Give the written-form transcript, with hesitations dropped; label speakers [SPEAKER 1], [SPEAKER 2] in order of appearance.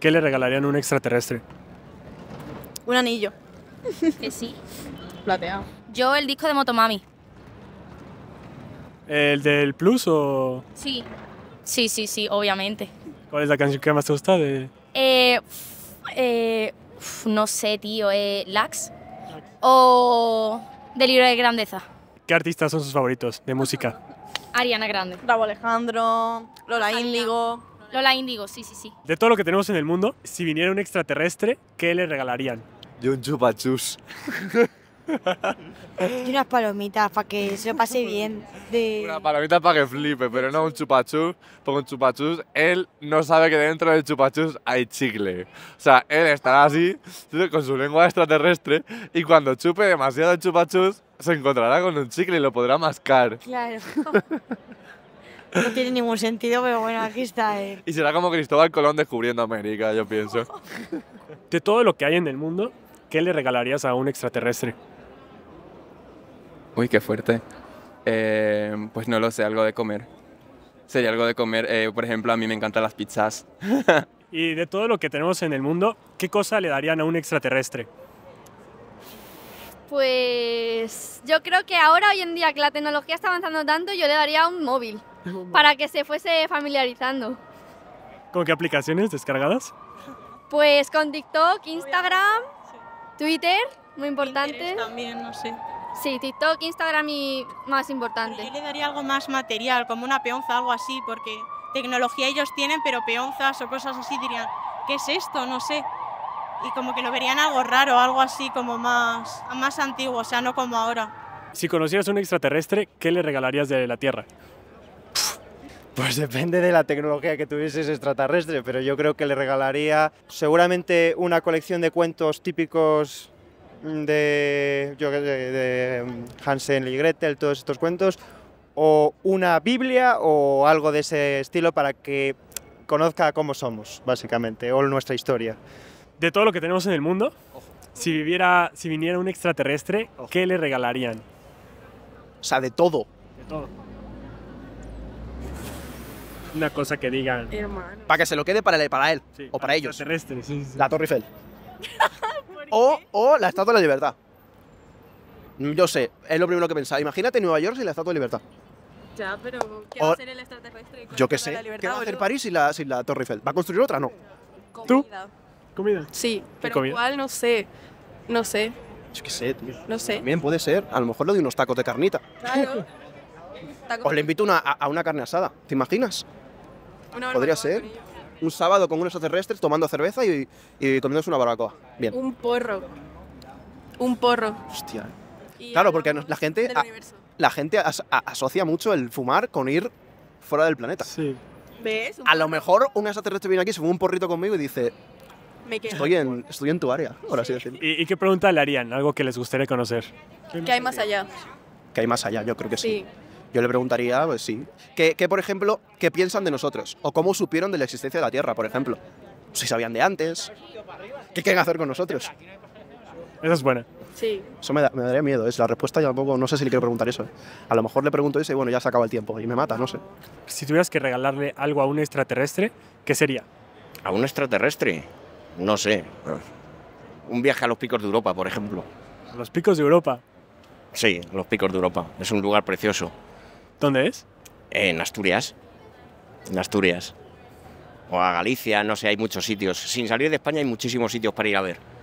[SPEAKER 1] ¿Qué le regalarían a un extraterrestre?
[SPEAKER 2] Un anillo.
[SPEAKER 3] Que sí.
[SPEAKER 2] Plateado.
[SPEAKER 3] Yo el disco de Motomami.
[SPEAKER 1] ¿El del Plus o
[SPEAKER 3] Sí. Sí, obviamente.
[SPEAKER 1] cuál es la canción que más te gusta de...?
[SPEAKER 3] No sé, tío. ¿Lax? ¿O Delirio de Grandeza?
[SPEAKER 1] ¿Qué artistas son sus favoritos de música?
[SPEAKER 3] Ariana Grande.
[SPEAKER 2] Rauw Alejandro, Lola
[SPEAKER 3] Rosalía.
[SPEAKER 2] Índigo.
[SPEAKER 3] Lola Índigo, sí.
[SPEAKER 1] De todo lo que tenemos en el mundo, si viniera un extraterrestre, ¿qué le regalarían?
[SPEAKER 4] Y un chupachus.
[SPEAKER 5] Y unas palomitas para que se lo pase bien.
[SPEAKER 4] Una palomita para que flipe, pero no un chupachus, porque un chupachus, él no sabe que dentro del chupachus hay chicle. O sea, él estará así, con su lengua extraterrestre, y cuando chupe demasiado el chupachus, se encontrará con un chicle y lo podrá mascar.
[SPEAKER 5] Claro. No tiene ningún sentido, pero bueno, aquí está él.
[SPEAKER 4] Y será como Cristóbal Colón descubriendo América, yo pienso.
[SPEAKER 1] De todo lo que hay en el mundo, ¿qué le regalarías a un extraterrestre?
[SPEAKER 6] Uy, qué fuerte. Pues no lo sé, algo de comer. Sería algo de comer. Por ejemplo, a mí me encantan las pizzas.
[SPEAKER 1] Y de todo lo que tenemos en el mundo, ¿qué cosa le darían a un extraterrestre?
[SPEAKER 7] Pues yo creo que ahora, hoy en día, que la tecnología está avanzando tanto, yo le daría un móvil para que se fuese familiarizando.
[SPEAKER 1] ¿Con qué aplicaciones descargadas?
[SPEAKER 7] Pues con TikTok, Instagram, Twitter, muy importante.
[SPEAKER 2] Pinterest también, no sé.
[SPEAKER 7] Sí, TikTok, Instagram y más importante.
[SPEAKER 2] Yo le daría algo más material, como una peonza, algo así, porque tecnología ellos tienen, pero peonzas o cosas así dirían, ¿qué es esto? No sé. Y como que lo verían algo raro, algo así como más antiguo, o sea, no como ahora.
[SPEAKER 1] Si conocieras a un extraterrestre, ¿qué le regalarías de la Tierra?
[SPEAKER 8] Pues depende de la tecnología que tuvieses extraterrestre, pero yo creo que le regalaría seguramente una colección de cuentos típicos de Hansel y Gretel, todos estos cuentos, o una Biblia o algo de ese estilo para que conozca cómo somos, básicamente, o nuestra historia.
[SPEAKER 1] De todo lo que tenemos en el mundo, si viniera un extraterrestre, ¿qué le regalarían?
[SPEAKER 9] O sea, de todo.
[SPEAKER 1] De todo. Una cosa que digan.
[SPEAKER 9] Para que se lo quede para él
[SPEAKER 1] Sí,
[SPEAKER 9] o para ellos.
[SPEAKER 1] Extraterrestre, sí.
[SPEAKER 9] La Torre Eiffel. o la Estatua de la Libertad. Yo sé, es lo primero que pensaba. Imagínate Nueva York sin la Estatua de la Libertad.
[SPEAKER 2] Ya, pero ¿qué
[SPEAKER 9] O-
[SPEAKER 2] va a hacer el extraterrestre?
[SPEAKER 9] Yo qué sé. ¿Qué va a hacer París sin la Torre Eiffel? ¿Va a construir otra? No.
[SPEAKER 1] ¿Tú? ¿Comida?
[SPEAKER 2] Sí, pero
[SPEAKER 1] comida?
[SPEAKER 2] ¿cuál? No sé. No sé,
[SPEAKER 9] Yo qué sé, tío.
[SPEAKER 2] no sé.
[SPEAKER 9] También puede ser. A lo mejor le doy unos tacos de carnita.
[SPEAKER 2] Claro.
[SPEAKER 9] O le invito a una carne asada. ¿Te imaginas? Podría ser. Un sábado con unos extraterrestres tomando cerveza y comiéndose una barbacoa. Bien.
[SPEAKER 2] Un porro. Un porro.
[SPEAKER 9] Hostia.
[SPEAKER 2] Y
[SPEAKER 9] Claro, porque
[SPEAKER 2] hablamos
[SPEAKER 9] la gente,
[SPEAKER 2] del universo.
[SPEAKER 9] la gente asocia mucho el fumar con ir fuera del planeta.
[SPEAKER 1] Sí.
[SPEAKER 2] ¿Ves? Un
[SPEAKER 9] A lo
[SPEAKER 2] porro.
[SPEAKER 9] mejor un extraterrestre viene aquí, se fuma un porrito conmigo y dice,
[SPEAKER 2] Me quedo.
[SPEAKER 9] estoy en tu área, por así decirlo.
[SPEAKER 1] ¿Y qué pregunta le harían? Algo que les gustaría conocer.
[SPEAKER 2] ¿Qué hay más allá?
[SPEAKER 9] Que hay más allá, yo creo que sí.
[SPEAKER 2] Sí.
[SPEAKER 9] Yo le preguntaría, pues sí, que por ejemplo, ¿qué piensan de nosotros? O cómo supieron de la existencia de la Tierra, por ejemplo. Si sabían de antes. ¿Qué quieren hacer con nosotros?
[SPEAKER 1] Esa es buena.
[SPEAKER 2] Sí.
[SPEAKER 9] Eso me daría miedo, es la respuesta. Yo tampoco, no sé si le quiero preguntar eso. A lo mejor le pregunto eso y bueno, ya se acaba el tiempo y me mata, no sé.
[SPEAKER 1] Si tuvieras que regalarle algo a un extraterrestre, ¿qué sería?
[SPEAKER 10] ¿A un extraterrestre? No sé. Un viaje a los picos de Europa, por ejemplo.
[SPEAKER 1] Los picos de Europa.
[SPEAKER 10] Sí, los picos de Europa. Es un lugar precioso.
[SPEAKER 1] ¿Dónde es?
[SPEAKER 10] En Asturias. En Asturias. O a Galicia, no sé, hay muchos sitios. Sin salir de España hay muchísimos sitios para ir a ver.